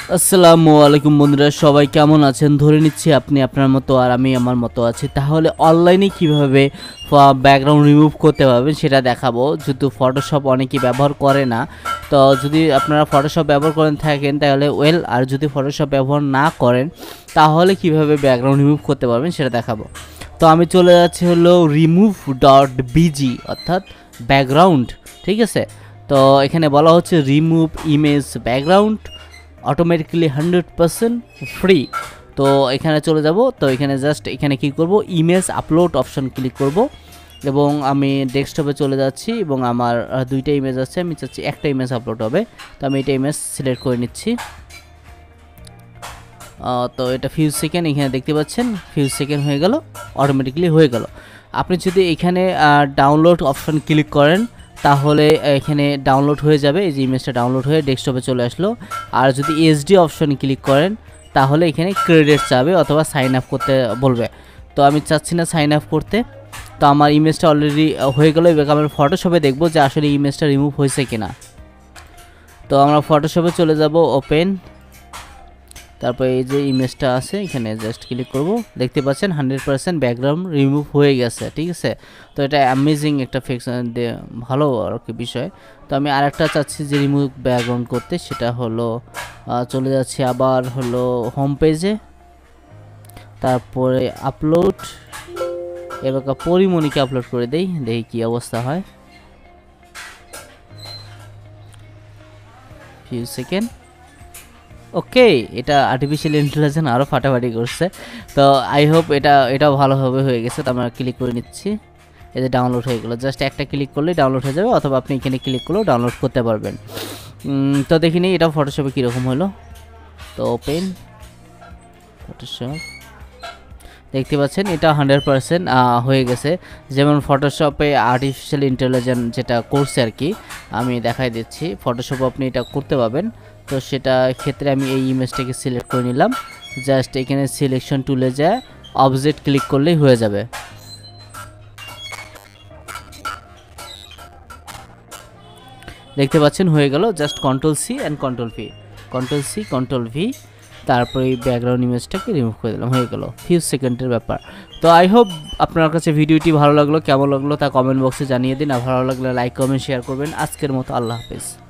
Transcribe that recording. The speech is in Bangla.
আসসালামু আলাইকুম বন্ধুরা, সবাই কেমন আছেন? ধরে নিচ্ছি আপনি আপনার মতো আর আমি আমার মতো আছি। তাহলে অনলাইনে কিভাবে ব্যাকগ্রাউন্ড রিমুভ করতে পারবেন সেটা দেখাবো। যেহেতু ফটোশপ অনেকেই ব্যবহার করে না, তো যদি আপনারা ফটোশপ ব্যবহার করেন থাকেন তাহলে ওয়েল, আর যদি ফটোশপ ব্যবহার না করেন তাহলে কিভাবে ব্যাকগ্রাউন্ড রিমুভ করতে পারবেন সেটা দেখাবো। তো আমি চলে যাচ্ছি হলো remove.bg অর্থাৎ ব্যাকগ্রাউন্ড, ঠিক আছে। তো এখানে বলা হচ্ছে remove image background automatically 100% free. তো এখানে চলে যাব। তো এখানে জাস্ট এখানে কি করব, ইমেজ আপলোড অপশন ক্লিক করব এবং আমি ডেস্কটপে চলে যাচ্ছি এবং আমার দুইটা ইমেজ আছে, আমি চাচ্ছি একটা ইমেজ আপলোড হবে। তো আমি এটা ইমেজ সিলেক্ট করে নিচ্ছি। তো এটা ফিউজ সেকেন্ড এখানে দেখতে পাচ্ছেন, ফিউজ সেকেন্ড হয়ে গেল, অটোমেটিক্যালি হয়ে গেল। আপনি যদি এখানে ডাউনলোড অপশন ক্লিক করেন তাহলে এখানে ডাউনলোড হয়ে যাবে, এই যে ইমেজটা ডাউনলোড হয়ে ডেস্কটপে চলে আসলো। আর যদি এসডি অপশন ক্লিক করেন তাহলে এখানে ক্রেডিট চাবে অথবা সাইন আপ করতে বলবে। তো আমি চাচ্ছি না সাইন আপ করতে, তো আমার ইমেজটা অলরেডি হয়ে গেল। এবার আমরা ফটোশপে দেখব যে আসলে ইমেজটা রিমুভ হয়েছে কিনা। তো আমরা ফটোশপে চলে যাব, ওপেন, তারপর এই যে ইমেজটা আছে এখানে জাস্ট ক্লিক করব। দেখতে পাচ্ছেন 100% ব্যাকগ্রাউন্ড রিমুভ হয়ে গেছে, ঠিক আছে। তো এটা অ্যামেজিং একটা ভালো আর কি বিষয়। তো আমি আরেকটা চাচ্ছি যে রিমুভ ব্যাকগ্রাউন্ড করতে, সেটা হলো চলে যাচ্ছি আবার হলো হোম পেজে, তারপরে আপলোড, এবার পরিমণিকে আপলোড করে দেই, দেখি কি অবস্থা হয়। Few second. ওকে, এটা আর্টিফিশিয়াল ইন্টেলিজেন্স আরও ফাটাফাটি করছে। তো আই হোপ এটাও ভালোভাবে হয়ে গেছে। তো আমরা ক্লিক করে নিচ্ছি, এই যে ডাউনলোড হয়ে গেলো। জাস্ট একটা ক্লিক করলেই ডাউনলোড হয়ে যাবে, অথবা আপনি এখানে ক্লিক করলেও ডাউনলোড করতে পারবেন। তো দেখি নিই এটা ফটোশপে কীরকম হলো। তো ওপেন ফটোশপ, দেখতে পাচ্ছেন এটা 100% হয়ে গেছে। যেমন ফটোশপে আর্টিফিশিয়াল ইন্টেলিজেন্স যেটা করছে আর কি, আমি দেখাই দিচ্ছি। ফটোশপে আপনি এটা করতে পারবেন। তো সেটা ক্ষেত্রে আমি এই ইমেজটাকে সিলেক্ট করে নিলাম, জাস্ট এখানে সিলেকশন টুলে যায় অবজেক্ট ক্লিক করলেই হয়ে যাবে। দেখতে পাচ্ছেন হয়ে গেল। Just control C and control V, control C control V, তারপরে এই ব্যাকগ্রাউন্ড ইমেজটাকে রিমুভ করে দিলাম, হয়ে গেল। ফিউ সেকেন্ডের ব্যাপার। তো আই হোপ আপনার কাছে ভিডিওটি ভালো লাগলো, কেমন লাগলো তা কমেন্ট বক্সে জানিয়ে দিন। আর ভালো লাগলে লাইক কমেন্ট শেয়ার করবেন। আজকের মতো আল্লাহ হাফেজ।